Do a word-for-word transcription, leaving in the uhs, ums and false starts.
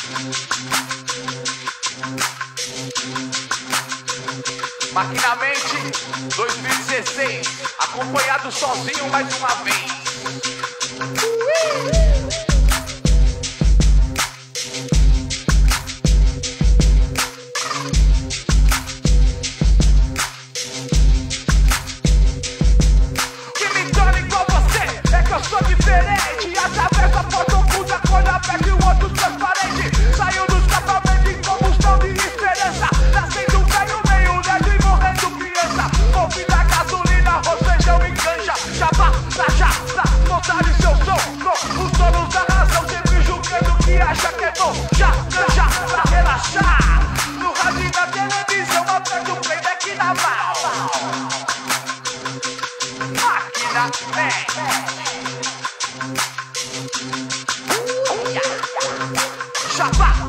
Maquinamente dois mil e dezesseis, acompanhado sozinho mais uma vez. Que me torna igual você, é que eu sou diferente. Através da porta oculta, quando aperto e o outro transparente. Saiu do escapamento em combustão de esperança. Nascendo velho, meio neto e morrendo criança. Convida gasolina, arroz, feijão e canja. Jabá, na jata, montare seu som. Os donos da razão sempre julgando que acha que é bom. Já, canja, pra relaxar. No rádio e na televisão, aperta o play daqui na mão. Máquina Match. Jabá.